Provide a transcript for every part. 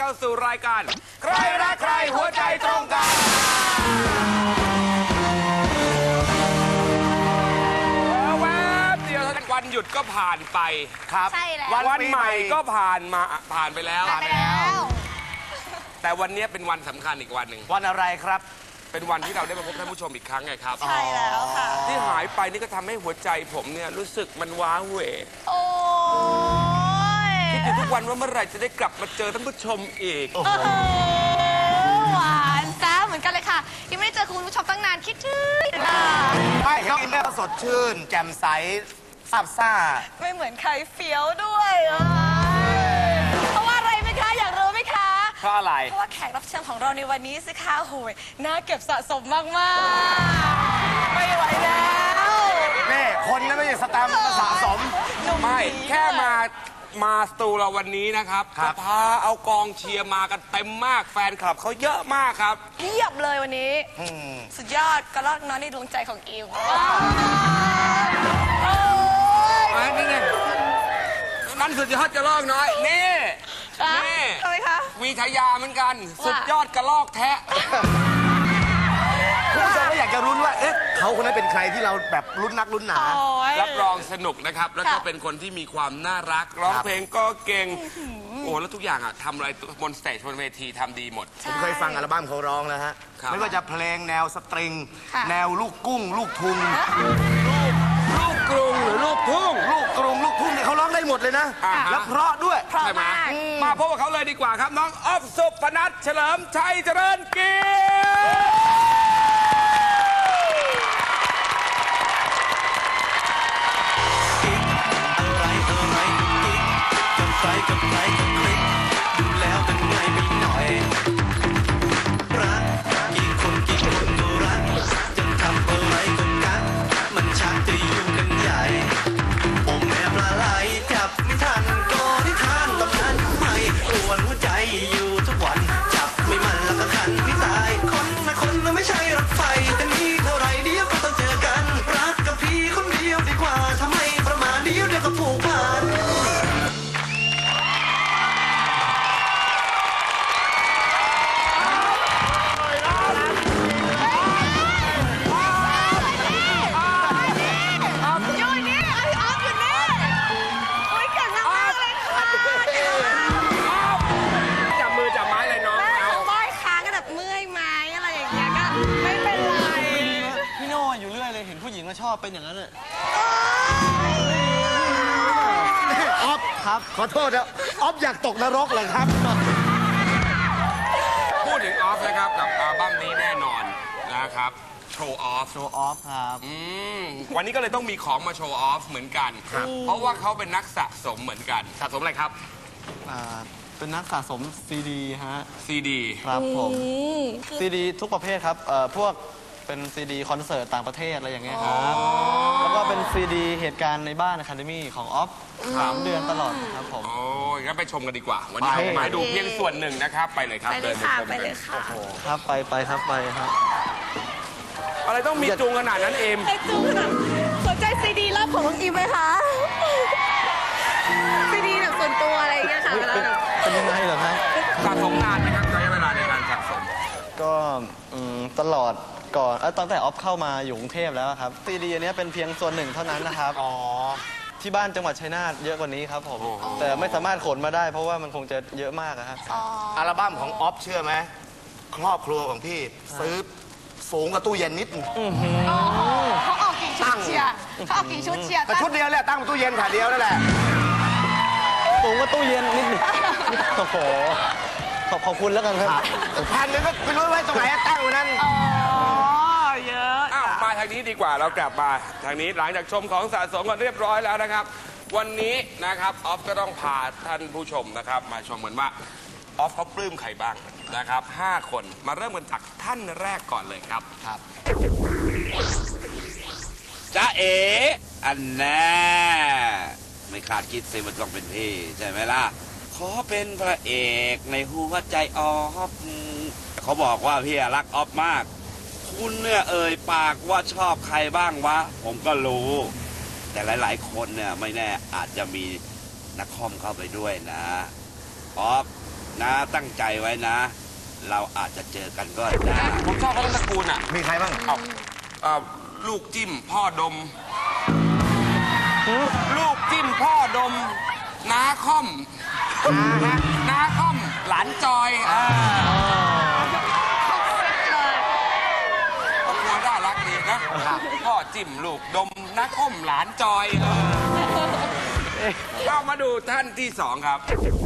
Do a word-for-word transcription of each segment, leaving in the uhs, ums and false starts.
เข้าสู่รายการใครรักใครหัวใจตรงกันแวบเดียววันหยุดก็ผ่านไปครับใช่แล้ววันใหม่ก็ผ่านมาผ่านไปแล้วผ่านไปแล้วแต่วันนี้เป็นวันสำคัญอีกวันหนึ่งวันอะไรครับเป็นวันที่เราได้มาพบท่านผู้ชมอีกครั้งไงครับใช่แล้วค่ะที่หายไปนี่ก็ทำให้หัวใจผมเนี่ยรู้สึกมันว้าเหวโอ้ยคิดอยู่ทุกวันว่าเมื่อไหร่จะได้กลับมาเจอท่านผู้ชมอีกหวานจ้าเหมือนกันเลยค่ะยังไม่ได้เจอคุณผู้ชมตั้งนานคิดถึงค่ะไม่เห็นอินเนอร์สดชื่นแจ่มใสซาบซ่าไม่เหมือนใครเฟี้ยวด้วยเพราะว่าอะไรไหมคะอยากรู้ไหมคะเพราะอะไรเพราะว่าแขกรับเชิญของเราในวันนี้สิคะโหยน่าเก็บสะสมมากๆไม่ไหวแล้วนี่คนนั้นไม่ใช่สแตมป์สะสมไม่แค่มามาสตูเราวันนี้นะครับจะพาเอากองเชียร์มากันเต็มมากแฟนคลับเขาเยอะมากครับเพียบเลยวันนี้สุดยอดกระรอกน้อยในดวงใจของอิวนี่ไงนั่นสุดยอดกระรอกน้อยนี่นี่ทำไมคะวีทยาเหมือนกันสุดยอดกระรอกแทะคุณผู้ชมก็อยากจะรุ้นว่าเอ๊ะเขาคนนั้นเป็นใครที่เราแบบรุ้นนักรุ้นหนารับรองสนุกนะครับแล้วก็เป็นคนที่มีความน่ารักร้องเพลงก็เก่งโอ้แล้วทุกอย่างอ่ะทำอะไรบนสเตจบนเวทีทำดีหมดผมเคยฟังอัลบั้มเขาร้องแล้วฮะไม่ว่าจะเพลงแนวสตริงแนวลูกกุ้งลูกทุ่งลูกกรุงหรือลูกทุ่งลูกกรุงลูกทุ่งเนี่ยเขาร้องได้หมดเลยนะแล้วเพราะด้วยใช่ไหมมาพบกับเขาเลยดีกว่าครับน้องอ๊อฟสุพนัทเฉลิมชัยเจริญเกียรติกับใครกับคลิกดูแล้วเป็นไงไม่หน่อยรักกี่คนกี่คนก็รักจะทำอะไรก็กันมันชักจะยุ่งกันใหญ่โอ้แม่ปลาไหลจับไม่ทันก็ได้ทานต้องทันไม่ปวดหัวใจอยู่ทุกวันจับไม่มันแล้วก็ขันไม่ตายคนนะคนนะไม่ใช่รถไฟแต่นี่เท่าไรเดียวก็ต้องเจอกันรักกับพี่คนเดียวดีกว่าทำไมประมาณเดียวเดียวก็ผูกพันชอบเป็นอย่างนั้นเลยอ๊อฟครับขอโทษนะอ๊อฟอยากตกนรกเลยครับพูดถึงออฟนะครับกับอัลบั้มนี้แน่นอนนะครับโชว์ออฟโชว์ออฟครับวันนี้ก็เลยต้องมีของมาโชว์ออฟเหมือนกันเพราะว่าเขาเป็นนักสะสมเหมือนกันสะสมอะไรครับเป็นนักสะสมซีดีฮะซีดีครับผมซีดีทุกประเภทครับพวกเป็นซีดีคอนเสิร์ตต่างประเทศอะไรอย่างเงี้ยครับแล้วก็เป็นซีดีเหตุการณ์ในบ้านอะคาเดมี่ของออฟสามเดือนตลอดครับผมโอ้ยงั้นไปชมกันดีกว่าวันนี้เรามาดูเพียงส่วนหนึ่งนะครับไปเลยครับไปเลยค่ะไปเลยค่ะครับไปไปครับไปครับอะไรต้องมีจูงขนาดนั้นเอ็มจูงขนาดสนใจซีดีลับของน้องอิมไหมคะซีดีแบบส่วนตัวอะไรอย่างเงี้ยค่ะเป็นยังไงเหรอครับสะสมนานไหมครับใช้เวลาในการสะสมก็ตลอดก่อนตั้งแต่ออฟเข้ามาอยู่กรุงเทพแล้วครับซีดีอันนี้เป็นเพียงส่วนหนึ่งเท่านั้นนะครับอ๋อที่บ้านจังหวัดชัยนาทเยอะกว่านี้ครับผมแต่ไม่สามารถขนมาได้เพราะว่ามันคงจะเยอะมากครับอัลบั้มของออฟเชื่อไหมครอบครัวของพี่ซื้อสูงกว่าตู้เย็นนิดเขาออกกี่ชุดเชียร์เขาออกกี่ชุดเชียร์แต่ชุดเดียวแหละตั้งตู้เย็นขาเดียวนั่นแหละสูงกว่าตู้เย็นนิดนึงโอ้โหขอบคุณแล้วกันครับแผ่นนึงก็ไม่รู้ไว้ตรงไหนตั้งอยู่นั่นอ๋อเยอะอ้าวมาทางนี้ดีกว่าเรากลับมาทางนี้หลังจากชมของสะสมกันเรียบร้อยแล้วนะครับวันนี้นะครับออฟก็ต้องพาท่านผู้ชมนะครับมาชมเหมือนว่าออฟเขาปลื้มใครบ้างนะครับห้าคนมาเริ่มกันจากท่านแรกก่อนเลยครับครับจ๊ะเอ๋อันแน่ไม่คาดคิดสิมันต้องเป็นพี่ใช่ไหมล่ะขอเป็นพระเอกในหัวใจออฟเขาบอกว่าพี่รักออฟมากคุณเนี่ยเอ่ยปากว่าชอบใครบ้างวะผมก็รู้แต่หลายๆคนเนี่ยไม่แน่อาจจะมีนักคอมเข้าไปด้วยนะออฟนะตั้งใจไว้นะ เราอาจจะเจอกันก็ได้ผมชอบเขาทั้งตระกูลอ่ะมีใครบ้างเอาเอาลูกจิ้มพ่อดม ลูกจิ้มพ่อดม น้าค่อม น้าค่อม หลานจอยอ่าครอบครัวน่ารักดีนะ พ่อจิ้มลูกดม น้าค่อม หลานจอยเออเอามาดูท่านที่สองครับ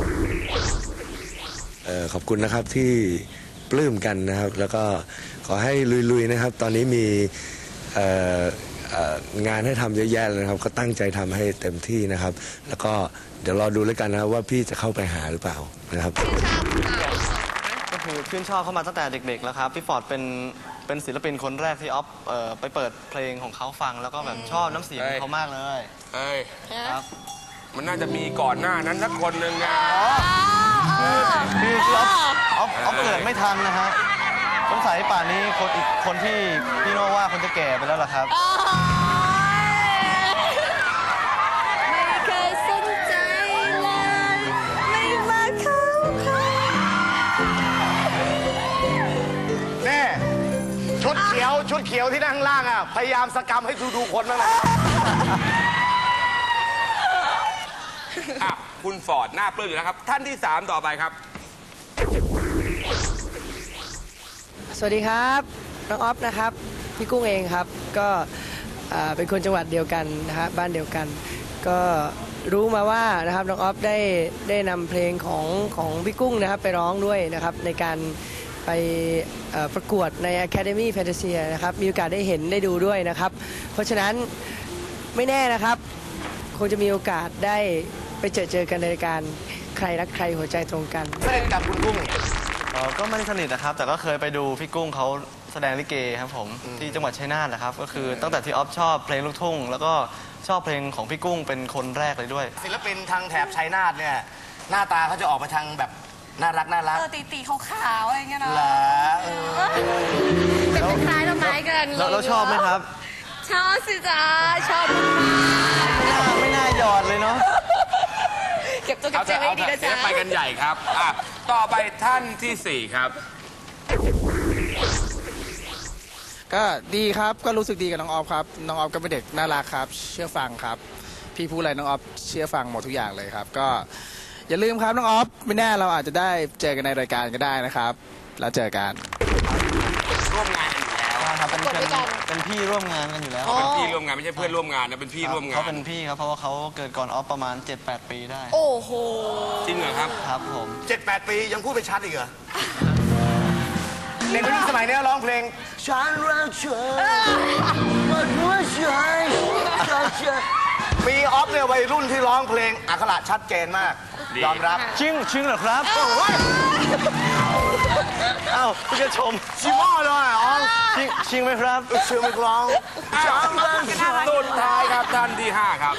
เอ่อขอบคุณนะครับที่ปลื้มกันนะครับ แล้วก็ขอให้ลุยๆนะครับ ตอนนี้มีเอ่อเอ่องานให้ทำเยอะแยะเลยนะครับ ก็ตั้งใจทำให้เต็มที่นะครับ แล้วก็เดี๋ยวรอดูแล้วกันนะครับว่าพี่จะเข้าไปหาหรือเปล่านะครับก็คือชื่นชอบเข้ามาตั้งแต่เด็กๆแล้วครับพี่ฟอร์ดเป็นเป็นศิลปินคนแรกที่ออฟเอ่อไปเปิดเพลงของเขาฟังแล้วก็แบบชอบน้ำเสียงของเขามากเลยเอ้ยครับมันน่าจะมีก่อนหน้านั้นสักคนหนึ่งนะคือคือออฟออฟออฟเกิดไม่ทันนะฮะสงสัยป่านนี้คนอีกคนที่พี่โน่ว่าคนจะแก่ไปแล้วล่ะครับไม่เคยสนใจเลยไม่มาเข้าข้างแน่ชุดเขียวชุดเขียวที่นั่งข้างล่างอ่ะ พยายามสกรรมให้ดูดูคนบ้างนะอ่ะคุณฟอร์ดหน้าปลื้มอยู่แล้วครับ ท่านที่สามต่อไปครับสวัสดีครับน้องออฟนะครับพี่กุ้งเองครับก็อ่าเป็นคนจังหวัดเดียวกันนะฮะบ้านเดียวกัน ก็รู้มาว่านะครับน้องออฟได้ได้นำเพลงของของพี่กุ้งนะครับไปร้องด้วยนะครับในการไปเอ่อประกวดใน Academy Fantasia นะครับมีโอกาสได้เห็นได้ดูด้วยนะครับ เพราะฉะนั้นไม่แน่นะครับคงจะมีโอกาสได้ไปเจอเจอกันในรายการใครรักใครหัวใจตรงกันสนิทกับคุณกุ้งเอ่อก็ไม่ได้สนิทนะครับ แต่ก็เคยไปดูพี่กุ้งเขาแสดงลิเกครับผมที่จังหวัดชัยนาทนะครับ ก็คือตั้งแต่ที่ออฟชอบเพลงลูกทุ่ง แล้วก็ชอบเพลงของพี่กุ้งเป็นคนแรกเลยด้วยศิลปินทางแถบชัยนาทเนี่ย หน้าตาเขาจะออกมาทางแบบน่ารักน่ารักเออตีตีขาวๆอะไรเงี้ยเนาะเหรอเออเป็นคล้ายๆต้นไม้กันแล้วแล้วชอบไหมครับชอบสิจ้าชอบไม่น่าไม่น่าหยอดเลยเนาะเก็บตัวเก็เอาบเถใจอะไว้เอาดีเถอะนะเดี๋ยวจ๊ะไปกันใหญ่ครับอ่ะต่อไปท่านที่สี่ครับก็ดีครับก็รู้สึกดีกับน้องออฟครับน้องออฟก็เป็นเด็กน่ารักครับ เชื่อฟังครับ พี่พูดอะไรน้องออฟเชื่อฟังหมดทุกอย่างเลยครับ ก็อย่าลืมครับน้องออฟไม่แน่เราอาจจะได้เจอกันในรายการก็ได้นะครับ แล้วเจอกันร่วมงานกันอยู่แล้วครับเป็นเป็นเป็นพี่ร่วมงานกันอยู่แล้วเป็นพี่ร่วมงานไม่ใช่เพื่อนร่วมงานนะเป็นพี่ร่วมงานเขาเป็นพี่ครับเพราะว่าเขาเกิดก่อนออฟประมาณ เจ็ดแปด ปีได้โอ้โหจริงเหรอครับครับผมเจ็ดแปดปียังพูดไม่ชัดอีกเหรอเด็กคนนี้สมัยนี้ร้องเพลงฉันรักเธอหมดหัวใจรักเธอมีออฟเนี่ยวัยรุ่นที่ร้องเพลงอักขระชัดเจนมากดียอมรับจริงจริงเหรอครับโอ้ยอ้าวพี่จะชมชิมอเลยอ๋อจริงจริงไหมครับชื่อไม่กลองอ้าวสุดท้ายครับท่านที่ห้าครับ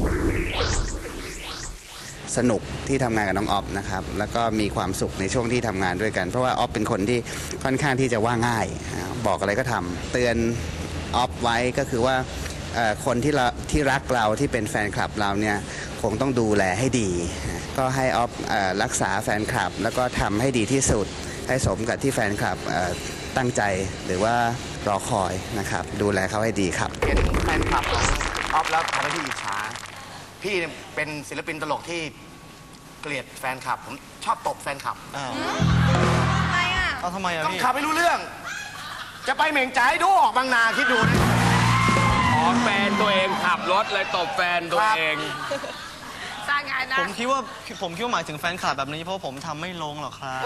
สนุกที่ทำงานกับน้องออฟนะครับ แล้วก็มีความสุขในช่วงที่ทำงานด้วยกัน เพราะว่าออฟเป็นคนที่ค่อนข้างที่จะว่าง่ายอ่าบอกอะไรก็ทำเตือนออฟไว้ก็คือว่าเอ่อคนที่เราที่รักเราที่เป็นแฟนคลับเราเนี่ยคงต้องดูแลให้ดี ก็ให้ออฟเอ่อรักษาแฟนคลับ แล้วก็ทำให้ดีที่สุด ให้สมกับที่แฟนคลับเอ่อตั้งใจหรือว่ารอคอยนะครับดูแลเขาให้ดีครับเห็นแฟนคลับของออฟแล้วทำให้พี่อิจฉาพี่เนี่ยเป็นศิลปินตลกที่เกลียดแฟนคลับ ผมชอบตบแฟนคลับอ้าวทำไมอ่ะเอาทำไมอะต้องพี่ขับไม่รู้เรื่อง จะไปเหม่งจ่ายดูออกบางนาคิดดูนะอ๋อแฟนตัวเองขับรถเลยตบแฟนตัวเองสร้างงานนะผมคิดว่าผมคิดว่าหมายถึงแฟนคลับแบบนี้เพราะผมทำไม่ลงหรอกครับ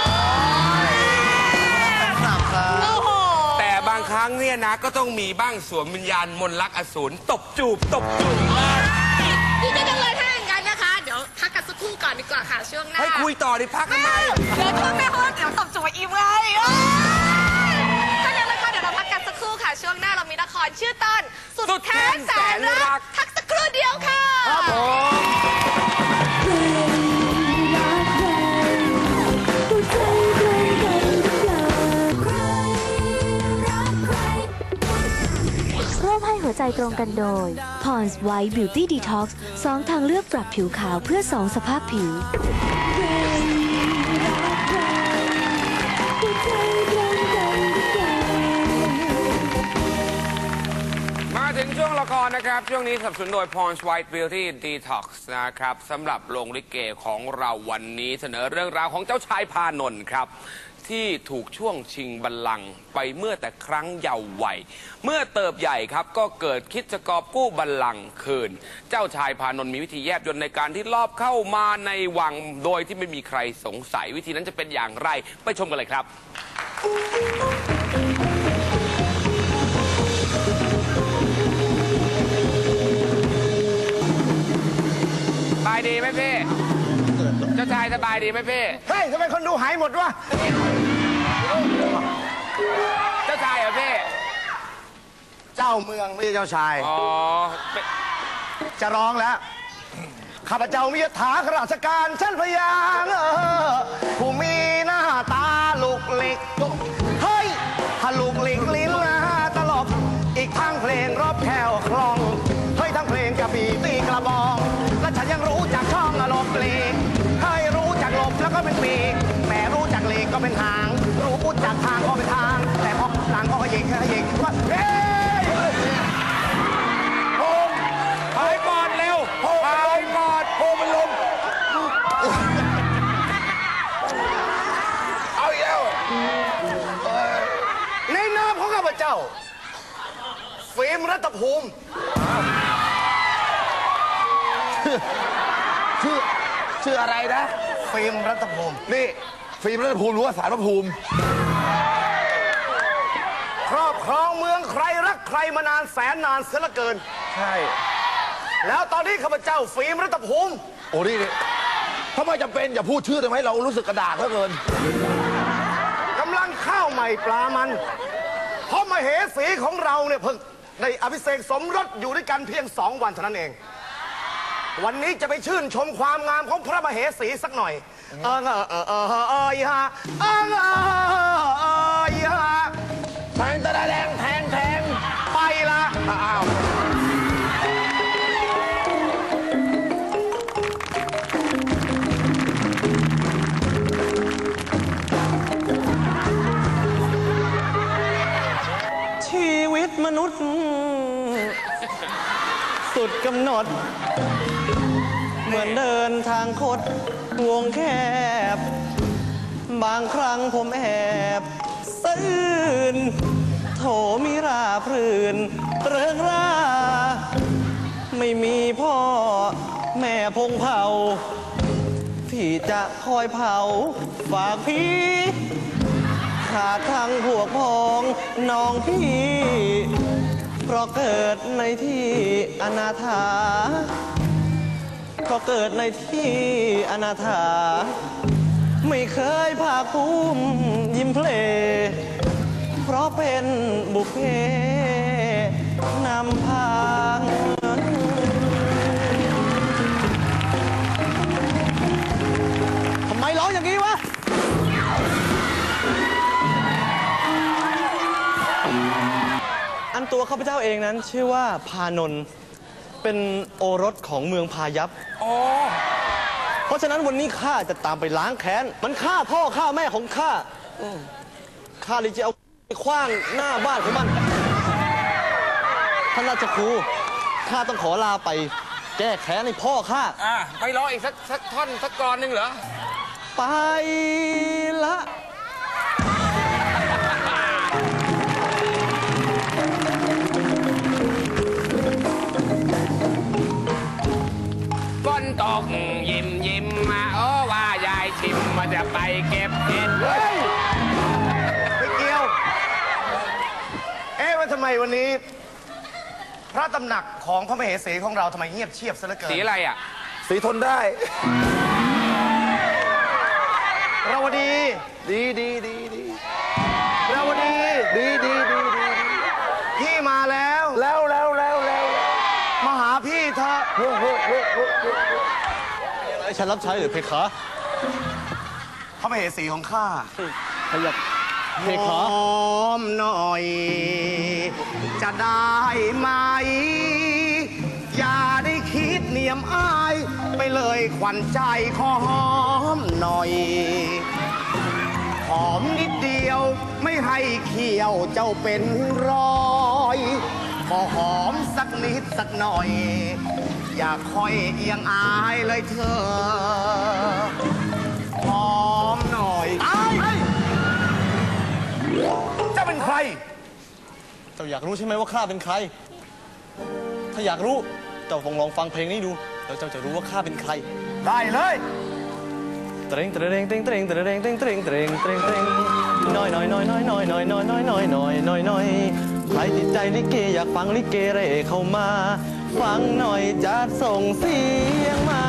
แฟนคลับครับโอ้โหแต่บางครั้งเนี่ยนะก็ต้องมีบ้างสวมวิญญาณมนต์รักอสูรตบจูบตบจูบพี่จะเลยถ้าอย่างนั้นนะคะ เดี๋ยวพักกันสักครู่ก่อนดีกว่าค่ะช่วงหน้าให้คุยต่อดิพักทำไมเดี๋ยวช่วงหน้าเพราะว่าเดี๋ยวตบจูบอีกไงก็เดี๋ยวละครเดี๋ยวเราพักกันสักครู่ค่ะ ช่วงหน้าเรามีละครชื่อตอนสุดแค้นแสนรักพักสักครู่เดียวค่ะครับผมร่วมให้หัวใจตรงกันโดย Pond's White Beauty Detox สองทางเลือกปรับผิวขาวเพื่อสองสภาพผิวถึงช่วงละครนะครับช่วงนี้สนับสนุนโดย Pond's White Beauty Detox นะครับสำหรับโรงลิเกของเราวันนี้เสนอเรื่องราวของเจ้าชายพานนท์ครับที่ถูกช่วงชิงบัลลังก์ไปเมื่อแต่ครั้งเยาว์วัยเมื่อเติบใหญ่ครับก็เกิดคิดจะกอบกู้บัลลังก์คืนเจ้าชายพานนท์มีวิธีแยบยลในการที่ลอบเข้ามาในวังโดยที่ไม่มีใครสงสัยวิธีนั้นจะเป็นอย่างไรไปชมกันเลยครับสบายดีไหมพี่เจ้าชายสบายดีไหมพี่เฮ้ยทำไมคนดูหายหมดวะเจ้าชายเหรอพี่เจ้าเมืองไม่ใช่เจ้าชายอ๋อจะร้องแล้วข้าพเจ้ามียถาข้าราชการชั้นพยางผู้มีหน้าตาลูกเหล็กเฮ้ยถ้าลูกเหล็กลิ้นนะตลบอีกทางเพลงรอบแถวคลองเฮ้ยทั้งเพลงกระบี่ตีกระบองและฉันยังรู้จักช่องอารมณ์ปลีเฮ้ยรู้จักหลบแล้วก็เป็นปีแม่รู้จักเหล็กก็เป็นหางรู้จักทางก็เป็นทางแต่พอหลังก็ขยิงขยิงว่าเฮ้ยโฮมหายปอดเร็วหายปอดโฮมมันลมเอาอีกแล้วในนามของข้าพเจ้าฟิล์มรัตภูมิชื่อชื่ออะไรนะฟิล์มรัตภูมินี่ฟิล์มรัตภูมิหรือว่าสารพระภูมิครอบครองเมืองใครรักใครมานานแสนนานเสียเหลือเกินใช่แล้วตอนนี้ข้าพเจ้าฟิล์มรัตภูมิโอ้นี่ถ้าไม่จำเป็นอย่าพูดชื่อได้ไหมเรารู้สึกกระดาษเหลือเกินกำลังข้าวใหม่ปลามันเพราะมเหสีของเราเนี่ยเพิ่งได้อภิเษกสมรสอยู่ด้วยกันเพียงสองวันเท่านั้นเองวันนี้จะไปชื่นชมความงามของพระมเหสีสักหน่อยเออเออเออเออเออเออฮะเออเออเออฮะแทงตะแดงแทงแทงไปละอ้าวชีวิตมนุษย์สุดกำหนดเหมือนเดินทางคดวงแคบบางครั้งผมแอบซื่นโถมิราพรื่นเริงราไม่มีพ่อแม่พงเผาที่จะคอยเผาฝากพี่ขาดทางพวกพ้องน้องพี่เพราะเกิดในที่อนาถาเพราะเกิดในที่อนาถาไม่เคยภาคภูมิยิ้มเพลเพราะเป็นบุพเพนำพาทำไมร้องอย่างนี้วะอันตัวข้าพเจ้าเองนั้นชื่อว่าพานนท์เป็นโอรสของเมืองพายัพเพราะฉะนั้นวันนี้ข้าจะตามไปล้างแค้นมันฆ่าพ่อฆ่าแม่ของข้าข้าเลยจะเอาไปคว้างหน้าบ้านของมันท่านราชครูข้าต้องขอลาไปแก้แค้นให้พ่อข้าอ่าไปรออีกสักสักท่อนสักกรอนหนึ่งเหรอไปละฝนตกยิ้มยิ้มมาโอ้ว่ายายชิมมาจะไปเก็บเห็ดเฮ้ยไม่เกี่ยวเอ๊ะว่าทำไมวันนี้พระตำหนักของพระมเหสีของเราทำไมเงียบเชียบซะเหลือเกินสีอะไรอ่ะสีทนได้เราวดีดีดีดีดีเราวดีดีดีดีดีพี่มาแล้วแล้วแล้วแล้วแล้วมาหาพี่เถอะโอ้โหโอ้โหฉันรับใช้หรือเพคะพระมเหสีของข้าขยับเพคะหอมหน่อยจะได้ไหมอย่าได้คิดเนียมอายไปเลยขวัญใจขอหอมหน่อยหอมนิดเดียวไม่ให้เขี้ยวเจ้าเป็นรอยขอหอมดสักหน่อย อย่าค่อยเอียงอายเลยเธอหอมหน่อยอายเจ้าเป็นใครเจ้าอยากรู้ใช่ไหมว่าข้าเป็นใคร ถ้าอยากรู้เจ้าต้องลองฟังเพลงนี้ดูแล้วเจ้าจะรู้ว่าข้าเป็นใครได้เลยเตรงเตรงเตรงเตรงเตรงเตรงเตรงเตรงเตรงเตรงน้อยน้อยน้อยน้อยน้อยน้อยน้อยน้อยน้อยน้อยน้อยน้อยใครติดใจลิเกอยากฟังลิเกเร่เข้ามาฟังหน่อยจะส่งเสียงมา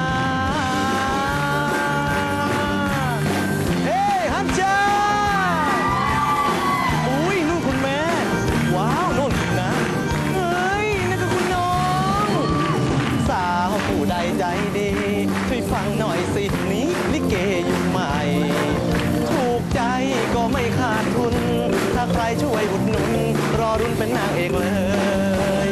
เฮ้ฮัจจาอุ้ยนู่นคุณแม่ว้าวนู่นคุณนะเฮ้ยนั่นก็คุณน้องสาวผู้ใดใจดีช่วยฟังหน่อยสินี้ลิเกอยู่ใหม่ถูกใจก็ไม่ขาดทุนถ้าใครช่วยอุดหนุนรอรุ่นเป็นนางเอกเลย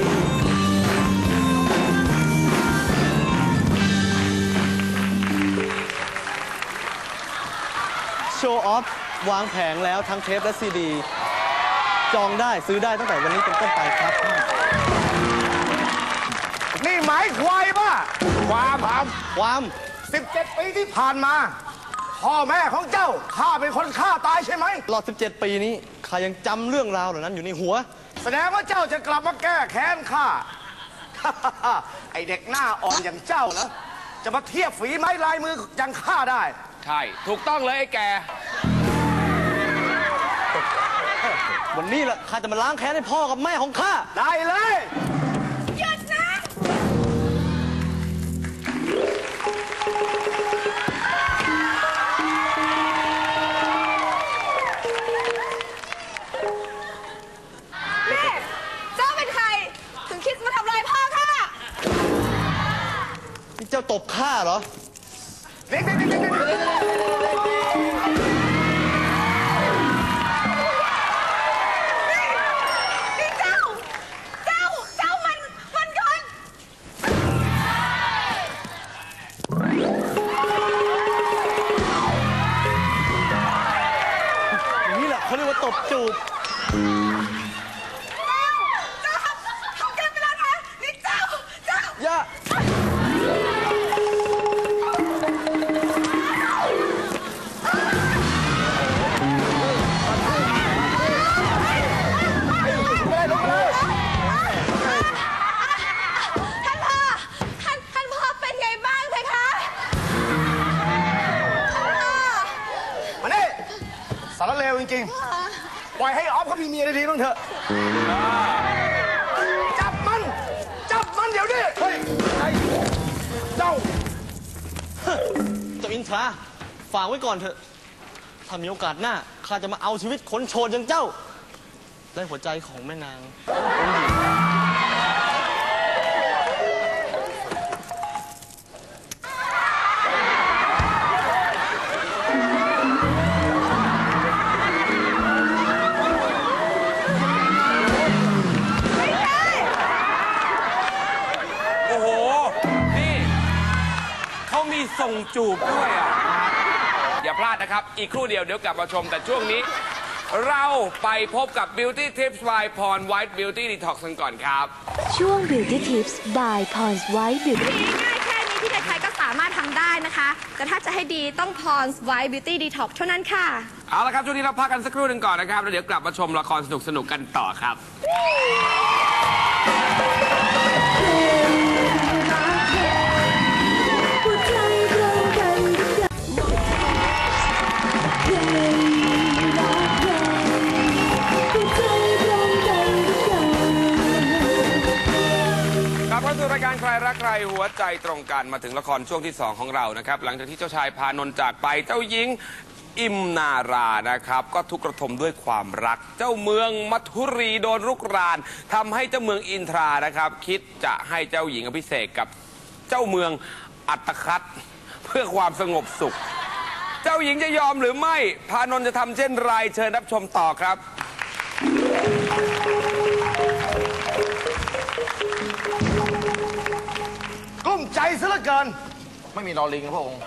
โชว์ออฟวางแผงแล้วทั้งเทปและซีดีจองได้ซื้อได้ตั้งแต่วันนี้เป็นต้นไปครับนี่หมายควายป่ะความความความสิบเจ็ดปีที่ผ่านมาพ่อแม่ของเจ้าข้าเป็นคนฆ่าตายใช่ไหมตลอดสิบเจ็ดปีนี้ข้ายังจำเรื่องราวเหล่านั้นอยู่ในหัวแสดงว่าเจ้าจะกลับมาแก้แค้นข้า ไอเด็กหน้าอ่อนอย่างเจ้าเหรอจะมาเทียบฝีไม้ลายมืออย่างข้าได้ใช่ถูกต้องเลยไอ้แกวันนี้แหละข้าจะมาล้างแค้นให้พ่อกับแม่ของข้าได้เลยหยุดนะเจ้าตบข้าเหรอนี่เจ้า เจ้า เจ้ามัน มันก่อนอย่างนี้แหละเขาเรียกว่าตบจูบเจ้า เจ้าทำเกินไปแล้วนะนี่เจ้า เจ้าอย่าสารเลวจริงๆปล่อยให้ออฟเขามีเมียดีๆบ้างเถอะจับมันจับมันเดี๋ยวนี้เฮ้ยเจ้าเจ้าอินทราฝากไว้ก่อนเถอะถ้ามีโอกาสหน้าข้าจะมาเอาชีวิตคนโฉดอย่างเจ้าได้หัวใจของแม่นางองค์หญิงส่งจูบด้วยอ่ะอย่าพลาดนะครับอีกครู่เดียวเดี๋ยวกลับมาชมแต่ช่วงนี้เราไปพบกับ Beauty Tips by Pond White Beauty Detox กันก่อนครับช่วง Beauty Tips by Pond White Beauty ง่ายแค่นี้ที่ใครๆก็สามารถทำได้นะคะแต่ถ้าจะให้ดีต้อง Pond White Beauty Detox เท่านั้นค่ะเอาละครับช่วงนี้เราพักกันสักครู่หนึ่งก่อนนะครับแล้วเดี๋ยวกลับมาชมละครสนุกๆกันต่อครับรายการใครรักใครหัวใจตรงกันมาถึงละครช่วงที่สองของเรานะครับหลังจากที่เจ้าชายพานนท์จากไปเจ้าหญิงอิมนารานะครับก็ทุกข์ระทมด้วยความรักเจ้าเมืองมัทุรีโดนรุกรานทำให้เจ้าเมืองอินทรานะครับคิดจะให้เจ้าหญิงอภิเษกกับเจ้าเมืองอัตคัดเพื่อความสงบสุขเจ้าหญิงจะยอมหรือไม่พานนท์จะทำเช่นไรเชิญรับชมต่อครับกลุ้มใจซะเหลือเกินไม่มีรอลิงนะพระองค์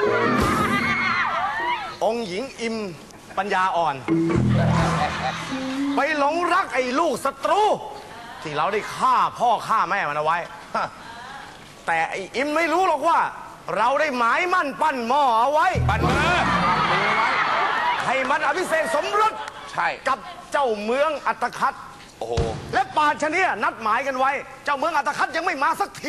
องค์หญิงอิมปัญญาอ่อนไปหลงรักไอ้ลูกศัตรูทที่เราได้ฆ่าพ่อฆ่าแม่มันเอาไว้ฮะแต่ไอ้อิมไม่รู้หรอกว่า เราได้หมายมั่นปั้นหม้อเอาไว้ปั้นมือให้มันอภิเษกสมรสใช่กับเจ้าเมืองอัตคัดโอ้โหและป่านชะเนี้ยนัดหมายกันไว้ เจ้าเมืองอัตคัดยังไม่มาสักที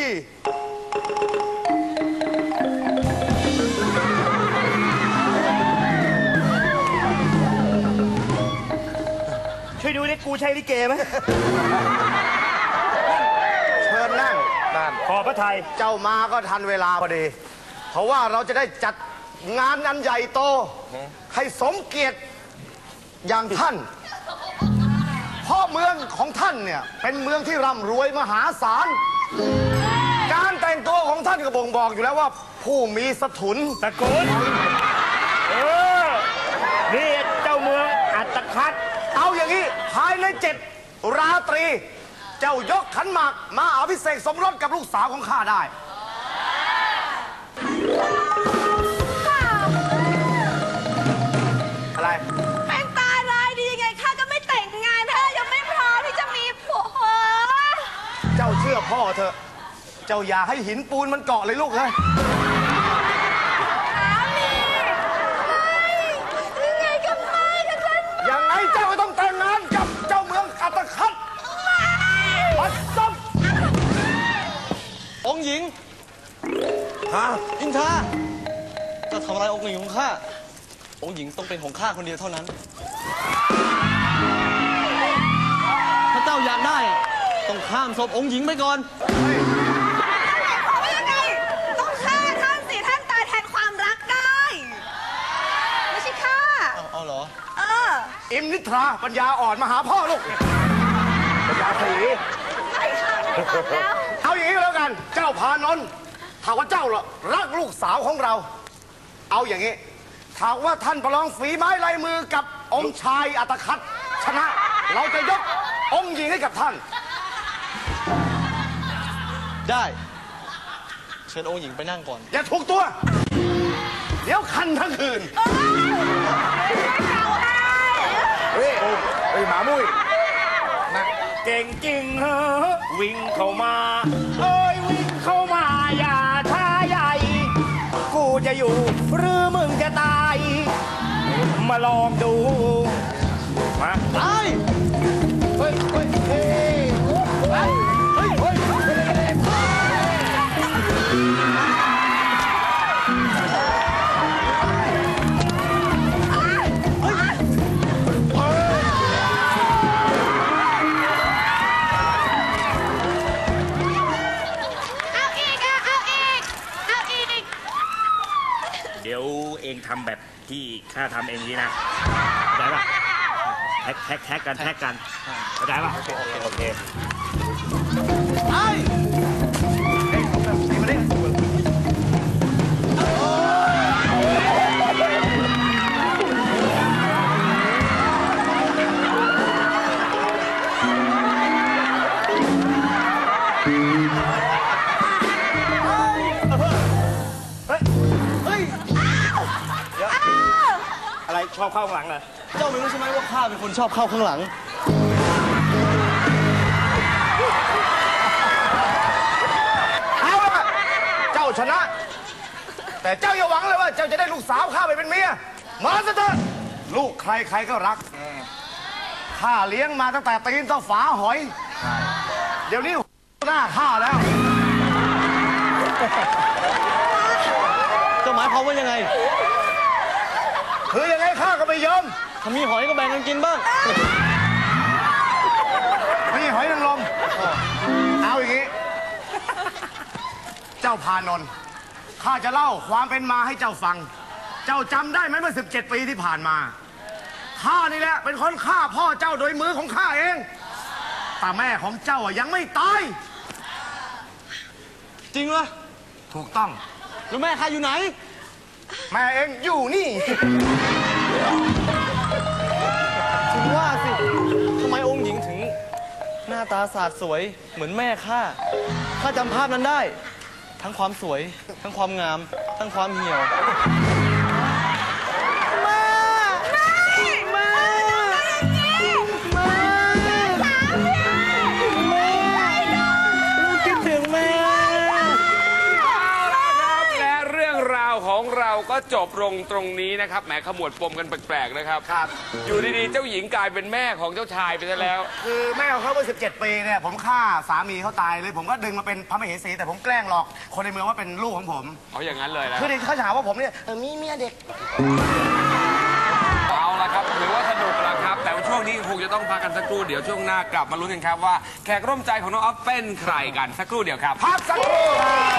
ช่วยดูดิกูใช่ลิเกไหมเชิญนั่งขอพระไทยเจ้ามาก็ทันเวลาพอดี เพราะว่าเราจะได้จัดงานอันใหญ่โต ให้สมเกียรติอย่างท่านเพราะเมืองของท่านเนี่ยเป็นเมืองที่ร่ำรวยมหาศาล การแต่งตัวของท่านก็บ่งบอกอยู่แล้วว่าผู้มีสถุนตระกูลเออ นี่เจ้าเมืองอัตคัดเอาอย่างนี้ภายในเจ็ดราตรี เจ้ายกขันหมากมาอภิเษกสมรสกับลูกสาวของข้าได้ อะไรเป็นตายร้ายดียังไงข้าก็ไม่แต่งงานถ้ายังไม่พร้อมที่จะมีผัวเจ้าเชื่อพ่อเถอะ เจ้าอย่าให้หินปูนมันเกาะเลยลูกเลยยังไงก็ไม่กันฉันยังไงเจ้าก็ต้องแต่งงานกับเจ้าเมืองอัตคัดปัดซบองค์หญิงฮะอินทราเจะทำอะไรองค์หญิงของข้า องค์หญิงต้องเป็นของข้าคนเดียวเท่านั้น ถ้าเจ้าอยากได้อะต้องข้ามศพองค์หญิงไปก่อนบอกว่ายังไงต้องฆ่าท่านสิท่านตายแทนความรักได้ ไม่ใช่ฆ่าเอาเอาเหรอเอออิมนิทราปัญญาอ่อนมาหาพ่อลูก ปัญญาสีไม่ฆ่าไม่ฆ่าแล้วเอาอย่างนี้ก็แล้วกัน เจ้าพานนท์ถ้าว่าเจ้าล่ะรักลูกสาวของเรา เอาอย่างนี้ถ้าว่าท่านประลองฝีไม้ลายมือกับองค์ชายอัตคัดชนะ เราจะยกองค์หญิงให้กับท่านได้ เชิญองค์หญิงไปนั่งก่อนอย่าถูกตัว เดี๋ยวคันทั้งคืนเฮ้ยเฮ้ยหมามุ้ยเก่งจริงเหรอวิ่งเข้ามา เอ้ยวิ่งเข้ามาอย่าช้าใหญ่ กูจะอยู่หรือมึงจะตาย มาลองดูมาไอ้เฮ้ยเฮ้ยเฮ้ยเฮ้ยเฮ้ยเฮ้ยเอาอีกอะเอาอีก เอาอีกเดี๋ยวเองทำแบบที่ข้าทำเองนี้นะเข้าใจป่ะแท็กแท็กแท็กกันแท็กกันเข้าใจป่ะโอเคโอเคโอเคไอ้อะไรชอบเข้าข้างหลังเหรอเจ้าไม่รู้ใช่ไหมว่าข้าเป็นคนชอบเข้าข้างหลังเอาละเจ้าชนะ แต่เจ้าอย่าหวังเลยว่าเจ้าจะได้ลูกสาวข้าไปเป็นเมีย มาซะเถอะลูกใครใครก็รัก ข้าเลี้ยงมาตั้งแต่ตีนเต้าฝาหอย เดี๋ยวนี้หน้าข้าแล้วเจ้าหมายความว่ายังไงคือยังไงข้าก็ไม่ยอมถ้ามีหอยก็แบ่งกันกินบ้างนี่หอยนางรมเอาอย่างนี้ เจ้าพานนท์ข้าจะเล่าความเป็นมาให้เจ้าฟัง เจ้าจำได้ไหมเมื่อสิบเจ็ดปีที่ผ่านมา ข้านี่แหละเป็นคนฆ่าพ่อเจ้าโดยมือของข้าเอง แต่แม่ของเจ้าอะยังไม่ตายจริงเหรอถูกต้องแล้วแม่ข้าอยู่ไหนแม่เองอยู่นี่ถึงว่าสิ ทำไมองค์หญิงถึง หน้าตาสาดสวยเหมือนแม่ข้า ข้าจำภาพนั้นได้ ทั้งความสวย ทั้งความงาม ทั้งความเหี่ยวไม่แม่ แม่ แม่เราก็จบลงตรงนี้นะครับแหมขมวดปมกันแปลกๆนะครับครับอยู่ดีๆเจ้าหญิงกลายเป็นแม่ของเจ้าชายไปซะแล้วคือแม่ของเขาเมื่อสิบเจ็ดปีเนี่ยผมฆ่าสามีเขาตายเลย ผมก็ดึงมาเป็นพระมเหสีแต่ผมแกล้งหลอกคนในเมืองว่าเป็นลูกของผมเอาอย่างนั้นเลยนะคือเด็กเขาจะหาว่าผมเนี่ยเออมีเมียเด็กเอาละครับถือว่าสนุกแล้วครับแต่ว่าช่วงนี้คงจะต้องพักกันสักครู่เดี๋ยวช่วงหน้ากลับมาลุ้นกันครับว่าแขกร่วมใจของน้องออฟเป็นใครกันสักครู่เดียวครับพักสักครู่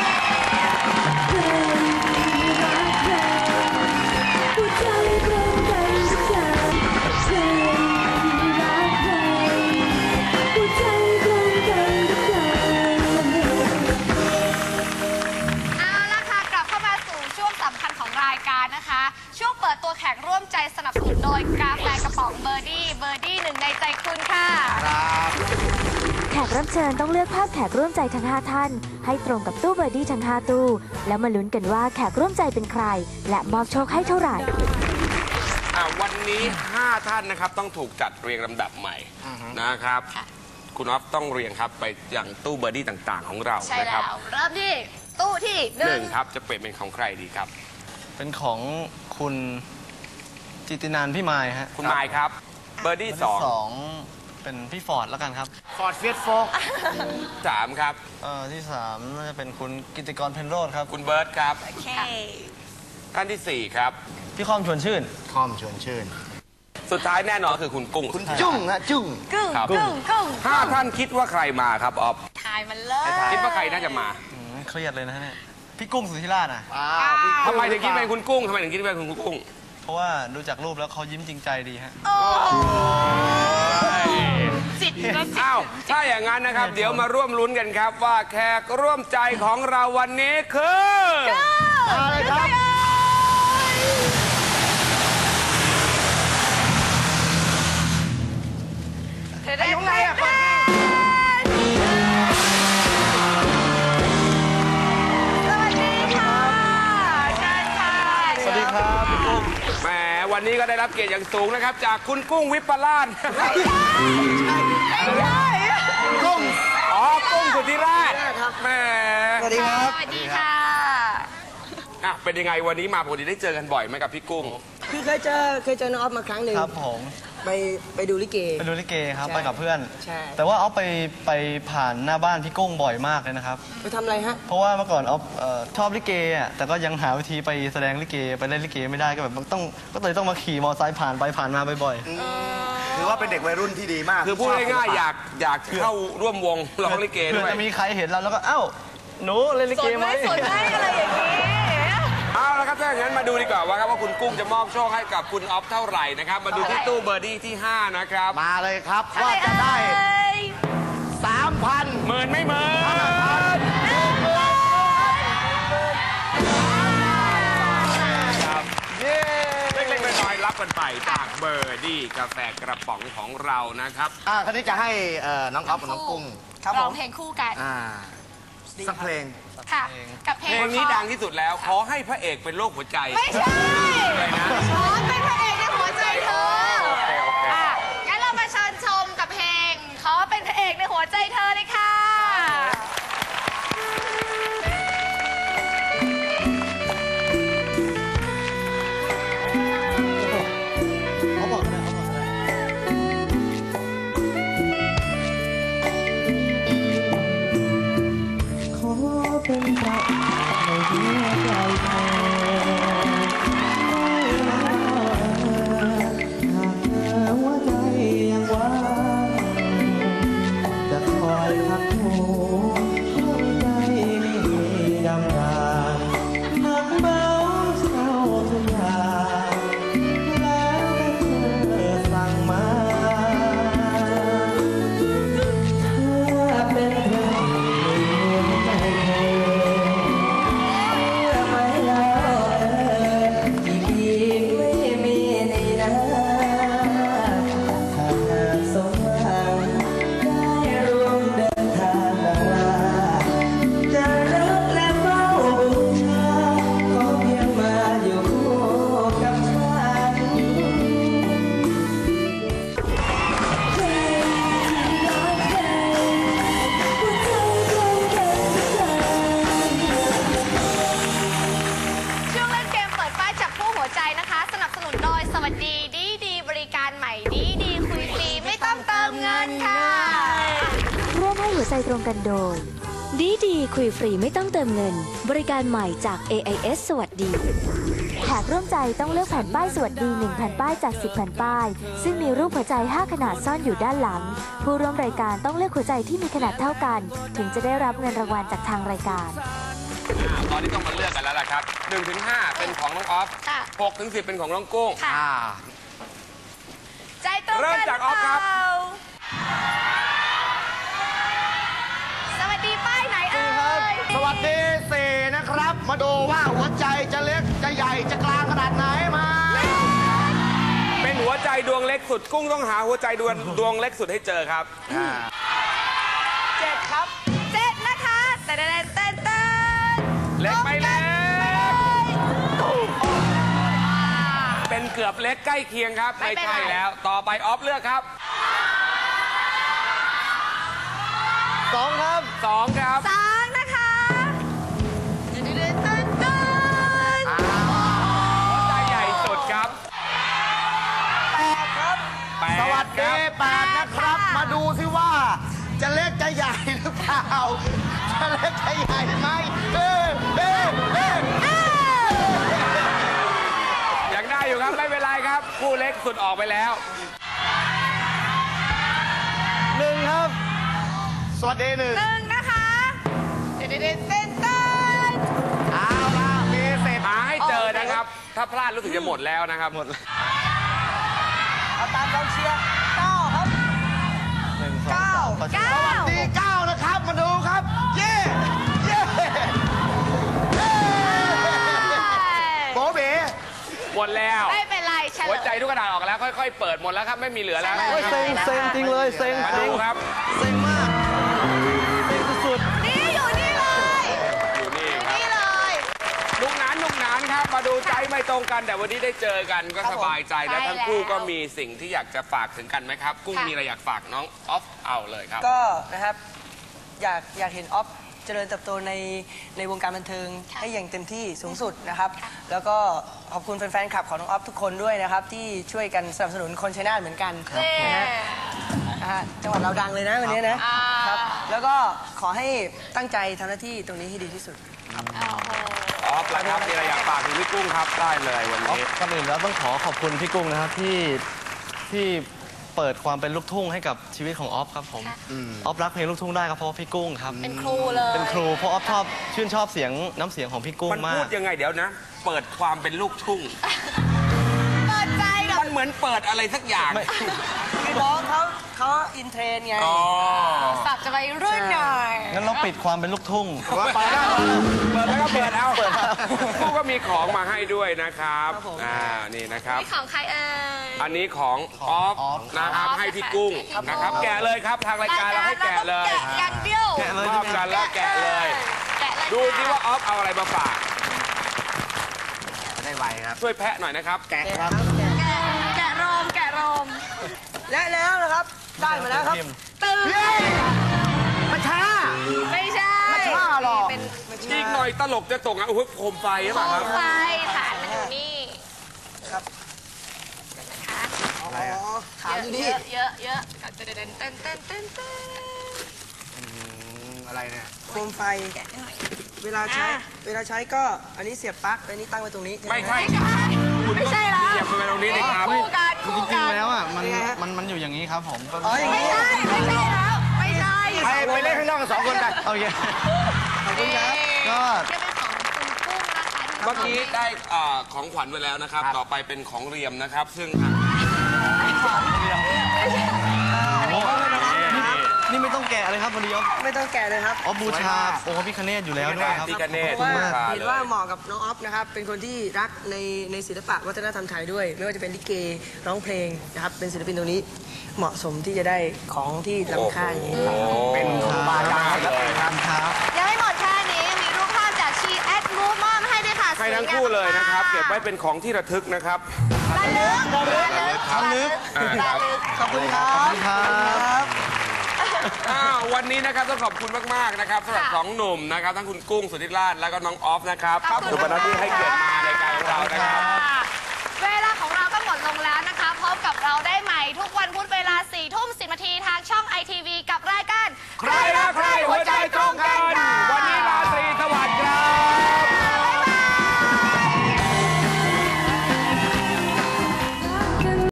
ช่วงเปิดตัวแขกร่วมใจสนับสนุนโดยกาแฟกระป๋องเบอร์ดี้เบอร์ดี้หนึ่งในใจคุณค่ะแขกรับเชิญต้องเลือกภาพแขกร่วมใจทั้งห้าท่านให้ตรงกับตู้เบอร์ดี้ทั้งห้าตู้แล้วมาลุ้นกันว่าแขกร่วมใจเป็นใครและมอบโชคให้เท่าไหร่วันนี้ห้าท่านนะครับต้องถูกจัดเรียงลำดับใหม่นะครับคุณออฟต้องเรียงครับไปยังตู้เบอร์ดี้ต่างๆของเราใช่นะครับแล้วเริ่มที่ตู้ที่หหนึ่นึ่งงครับจะเปลี่ยนเป็นของใครดีครับเป็นของคุณจิตินันท์พี่ไมายฮะคุณไมายครับเบอร์ดี้สองสองเป็นพี่ฟอร์ดแล้วกันครับฟอร์ดเฟียสโฟกสามครับเอ่อที่สามน่าจะเป็นคุณกิติกรเพ็ญโรจน์ครับคุณเบิร์ตครับโอเคท่านที่สี่ครับพี่คอมชวนชื่นคอมชวนชื่นสุดท้ายแน่นอนคือคุณกุ้งคุณจุ้งฮะจุ้งกึ่งครับกึ่งกึ่งห้าท่านคิดว่าใครมาครับออฟทายมันเลยคิดว่าใครน่าจะมาอืมเครียดเลยนะเนี่ยพี่กุ้งสุธิราชอ่ะทำไมถึงคิดเป็นคุณกุ้งทำไมถึงคิดเป็นคุณกุ้งเพราะว่าดูจากรูปแล้วเขายิ้มจริงใจดีฮะโอ้โหจิตก็จิตอ้าวถ้าอย่างนั้นนะครับ เดี๋ยวมาร่วมลุ้นกันครับว่าแขกร่วมใจของเราวันนี้คืออะไรครับไอ้ยังไงอ่ะคนสวัสดีค่ะเชิญค่ะสวัสดีครับพี่กุ้งแหมวันนี้ก็ได้รับเกียรติอย่างสูงนะครับ จากคุณกุ้งวิปลาสไม่ใช่กุ้งอ๋อกุ้งสุธิราชแหมสวัสดีครับสวัสดีค่ะอ่ะเป็นยังไงวันนี้มาปกติได้เจอกันบ่อยไหมกับพี่กุ้งคือเคยเจอเคยเจอน้องออฟมาครั้งหนึ่งครับผมไปไปดูลิเกไปดูลิเกครับใช่ไปกับเพื่อนใช่แต่ว่าเอาไปไปผ่านหน้าบ้านพี่กุ้งบ่อยมากเลยนะครับไปทำอะไรฮะเพราะว่าเมื่อก่อนเอาเอ่อชอบลิเกอ่ะแต่ก็ยังหาวิธีไปแสดงลิเกไปเล่นลิเกไม่ได้ก็แบบต้องก็เลยต้องมาขี่มอเตอร์ไซค์ผ่านไปผ่านมาบ่อยถือว่าเป็นเด็กวัยรุ่นที่ดีมากคือพูดง่ายๆอยากอยากเข้าร่วมวงร้องลิเกๆเพื่ด้อวยจะมีใครเห็นเราแล้วก็เอ้าหนูเล่นลิสเกนไหไหมมสนไหมอะไรอย่างนี้เอาละครับถ้าอย่างนั้นมาดูดีกว่าว่าครับว่าคุณกุ้งจะมอบโชคให้กับคุณออฟเท่าไหร่นะครับมาดูที่ตู้เบอร์ดี้ที่ห้านะครับมาเลยครับว่าจะได้ สามพันหมื่นไม่หมื่นเล็กๆน้อยๆรับกันไปจากเบอร์ดี้กาแฟกระป๋องของเรานะครับอ่าคันนี้จะให้เอ่อน้องออฟกับน้องกุ้งร้องเพลงคู่กันอ่าสักเพลงค่ะ กับเพลเพลงงนี้ดังที่สุดแล้วขอให้พระเอกเป็นโรคหัวใจไม่ใช่ขอเป็นพระเอกในหัวใจเธอโอเคโอเคอ่ะงั้นเรามาเชิญชมกับเพลงขอเป็นพระเอกในหัวใจเธอเลยค่ะเขาบอกนะเขาบอกนะขอเป็นพระในหัวใจเธอไม่ว่าตรงกันโดยดีดีคุยฟรีไม่ต้องเติมเงินบริการใหม่จาก เอ ไอ เอส สวัสดีแขกร่วมใจต้องเลือกแผ่นป้ายสวัสดีหนึ่งแผ่นป้ายจากสิบแผ่นป้ายซึ่งมีรูปหัวใจห้าขนาดซ่อนอยู่ด้านหลังผู้ร่วมรายการต้องเลือกหัวใจที่มีขนาดเท่ากันถึงจะได้รับเงินรางวัลจากทางรายการตอนนี้ต้องมาเลือกกันแล้วล่ะครับหนึ่งถึงห้าเป็นของน้องออฟหกถึงสิบเป็นของน้องกุ้งใจตรงกันเริ่มจากออฟครับสวัสดีป้ายไหนเอ่ยสวัสดีสี่นะครับ มาดูว่าหัวใจจะเล็กจะใหญ่จะกลางขนาดไหนมาเป็นหัวใจดวงเล็กสุดกุ้งต้องหาหัวใจดวงดวงเล็กสุดให้เจอครับเจ็ดครับเจ็ดนะคะเต้นเต้นเต้นเต้นเล็กไปเล็กเป็นเกือบเล็กใกล้เคียงครับไม่ใช่แล้วต่อไปออฟเลือกครับสองครับสองครับสองนะคะเต้นเต้นเต้นเต้นหัวใจใหญ่สุดครับแปดครับสวัสดีแปดนะครับ มาดูสิว่าจะเล็กจะใหญ่หรือเปล่าจะเล็กจะใหญ่ไหมเออเออเออยังได้อยู่ครับไม่เป็นไรครับคู่เล็กสุดออกไปแล้วหนึ่งครับสวัสดีหนึ่งหนึ่งนะคะเต้นเต้นเต้นเต้นเอาละมีเสร็จหาให้เจอนะครับถ้าพลาดรู้สึกจะหมดแล้วนะครับหมดเอาตามกองเชียร์เก้าครับหนึ่งสองเก้าสามเก้าสวัสดีเก้านะครับมาดูครับเย่เย่โบเบ๋หมดแล้วไม่เป็นไรเฉลยหัวใจทุกกระดาษออกแล้วค่อยๆเปิดหมดแล้วครับไม่มีเหลือแล้วเซ็งเซ็งจริงเลยเซ็งมาดูครับเซ็งมากเซ็งสุดนี่อยู่นี่เลยอยู่นี่ครับนี่เลยลุงหนานลุงหนานครับมาดูใจไม่ตรงกันแต่วันนี้ได้เจอกันก็สบายใจและทั้งคู่ก็มีสิ่งที่อยากจะฝากถึงกันไหมครับกุ้งมีอะไรอยากฝากน้องออฟเอาเลยครับก็นะครับอยากอยากเห็นออฟเจริญเติบโตในในวงการบันเทิงให้อย่างเต็มที่สูงสุดนะครับแล้วก็ขอบคุณแฟนๆคลับของน้องออฟทุกคนด้วยนะครับที่ช่วยกันสนับสนุนคนชัยนาทเหมือนกันนะฮะนะฮะจังหวัดเราดังเลยนะวันนี้นะครับแล้วก็ขอให้ตั้งใจทำหน้าที่ตรงนี้ให้ดีที่สุดออฟแล้วครับมีอะไรอยากฝากถึงพี่กุ้งครับได้เลยวันนี้ก่อนอื่นแล้วต้องขอขอบคุณพี่กุ้งนะครับที่ที่เปิดความเป็นลูกทุ่งให้กับชีวิตของออฟครับผมออฟรักเพลงลูกทุ่งได้ก็เพราะพี่กุ้งครับเป็นครูเลยเป็นครูเพราะออฟชอบชื่นชอบเสียงน้ำเสียงของพี่กุ้งมากมันพูดยังไงเดี๋ยวนะเปิดความเป็นลูกทุ่งเปิดใจกับมันเหมือนเปิดอะไรสักอย่างคือน้องเขาเขาอินเทรนไงสับจะไปรุ่นหน่อยงั้นเราปิดความเป็นลูกทุ่งว่าไปได้เปิดแล้วก็เปิดเอาผู้ก็มีของมาให้ด้วยนะครับอ่านี่นะครับนี่ของใครเอ่ยอันนี้ของออฟนะครับให้พี่กุ้งนะครับแกะเลยครับทางรายการเราให้แกะเลยแกะอย่างเดียวมอบกันแล้วแกะเลยดูสิว่าออฟเอาอะไรมาฝากได้ไวครับช่วยแพะหน่อยนะครับแกะครับแกะโรมแกะโรมและแล้วนะครับได้มาแล้วครับตื่นมาช้าไม่ใช่มาช้าหรออีกหน่อยตลกจะตกอ่ะโอ้โหโคมไฟใช่ไหมครับโคมไฟฐานมันอยู่นี่ครับนะคะอะไรอ่ะฐานอยู่นี่เยอะเยอะเยอะเต้นเต้นเต้นเต้นเต้นเต้นอะไรเนี่ยโคมไฟเวลาใช้เวลาใช้ก็อันนี้เสียบปลั๊กอันนี้ตั้งไว้ตรงนี้ไม่ใช่ไม่ใช่แล้วเสียบไปตรงนี้เลยครับคู่กันคู่กันจริงๆแล้วอ่ะมันมันมันอยู่อย่างนี้ครับผมอ๋ออย่างนี้ไม่ใช่ไม่ใช่แล้วไม่ใช่ไปไปเล่นข้างนอกกันสองคนกันโอเคขอบคุณครับก็จะเป็นของคุณกุ้งนะคะเมื่อกี้ได้ของขวัญไปแล้วนะครับต่อไปเป็นของเรียมนะครับซึ่งนี่ไม่ต้องแกะเลยครับวันนี้ออฟไม่ต้องแกะเลยครับออฟบูชาโอ้พี่คเนศอยู่แล้วด้วยครับพี่คเนศเพราะว่าเห็นว่าเหมาะกับน้องออฟนะครับเป็นคนที่รักในในศิลปะวัฒนธรรมไทยด้วยไม่ว่าจะเป็นลิเกร้องเพลงนะครับเป็นศิลปินตรงนี้เหมาะสมที่จะได้ของที่ล้ำค่าอย่างนี้เป็นบาดาเลยครับยังไม่หมดแค่นี้มีรูปภาพจากชีแอดมูฟมอบให้ด้วยค่ะให้ทั้งคู่เลยนะครับเก็บไว้เป็นของที่ระทึกนะครับระลึกระลึกระลึกขอบคุณครับวันนี้นะครับต้องขอบคุณมากๆนะครับสำหรับสองหนุ่มนะครับทั้งคุณกุ้งสุทธิราชแล้วก็น้องออฟนะครับสุภนัทที่ให้เกียรติมารายการของเรานะครับ